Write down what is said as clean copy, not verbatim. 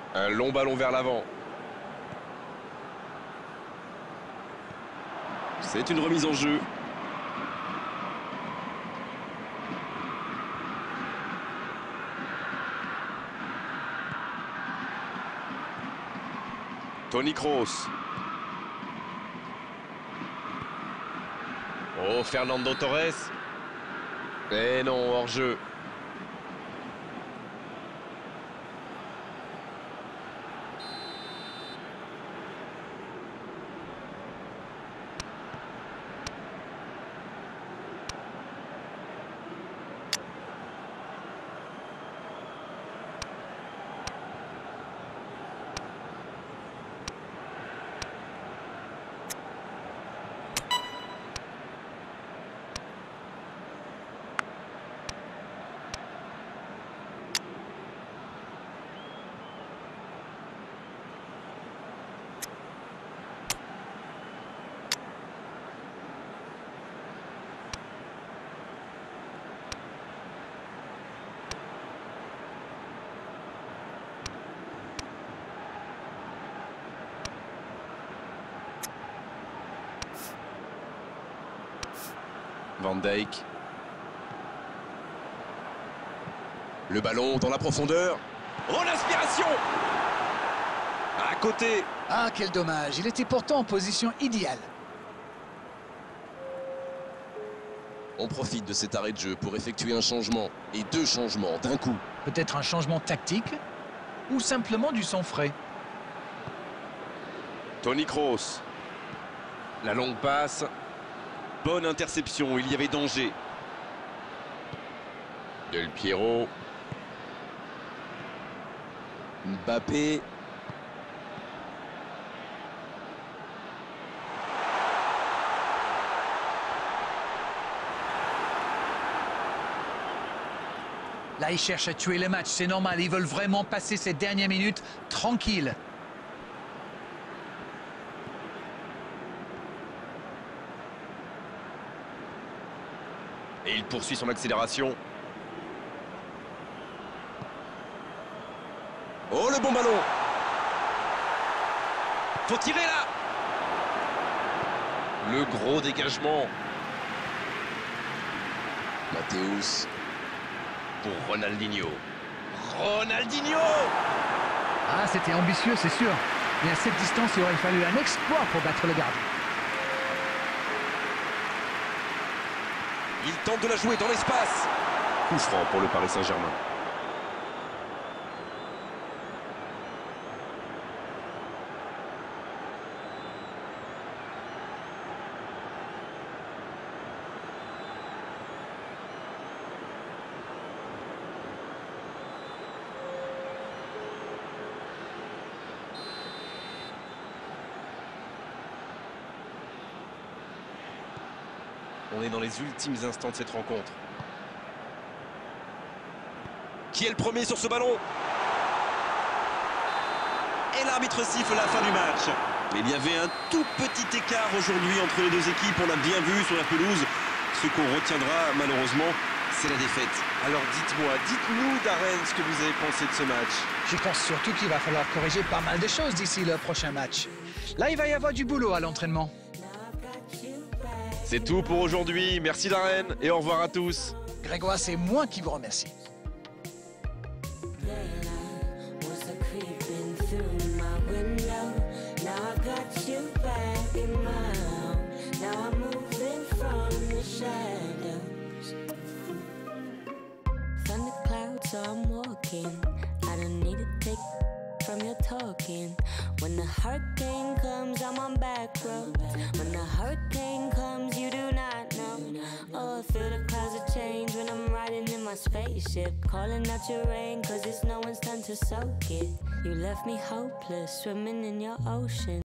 Un long ballon vers l'avant. C'est une remise en jeu. Toni Kroos. Oh, Fernando Torres. Eh non, hors-jeu. Van Dijk. Le ballon dans la profondeur. Oh, l'inspiration! À côté. Ah, quel dommage. Il était pourtant en position idéale. On profite de cet arrêt de jeu pour effectuer un changement. Et 2 changements d'un coup. Peut-être un changement tactique ou simplement du sang frais. Toni Kroos. La longue passe. Bonne interception, il y avait danger. Del Piero. Mbappé. Là, ils cherchent à tuer le match, c'est normal. Ils veulent vraiment passer ces dernières minutes tranquilles. Et il poursuit son accélération. Oh, le bon ballon! Faut tirer là! Le gros dégagement. Mathéus. Pour Ronaldinho. Ronaldinho! Ah, c'était ambitieux, c'est sûr. Mais à cette distance, il aurait fallu un exploit pour battre le gardien. Il tente de la jouer dans l'espace. Coup franc pour le Paris Saint-Germain. On est dans les ultimes instants de cette rencontre. Qui est le premier sur ce ballon? Et l'arbitre siffle la fin du match. Il y avait un tout petit écart aujourd'hui entre les deux équipes. On l'a bien vu sur la pelouse. Ce qu'on retiendra malheureusement, c'est la défaite. Alors dites-nous Darren ce que vous avez pensé de ce match. Je pense surtout qu'il va falloir corriger pas mal de choses d'ici le prochain match. Là, il va y avoir du boulot à l'entraînement. C'est tout pour aujourd'hui. Merci Darren et au revoir à tous. Grégoire, c'est moi qui vous remercie. From your talking. When the hurricane comes, I'm on back road. When the hurricane comes, you do not know. Oh, I feel the clouds of change when I'm riding in my spaceship. Calling out your rain, cause it's no one's time to soak it. You left me hopeless, swimming in your ocean.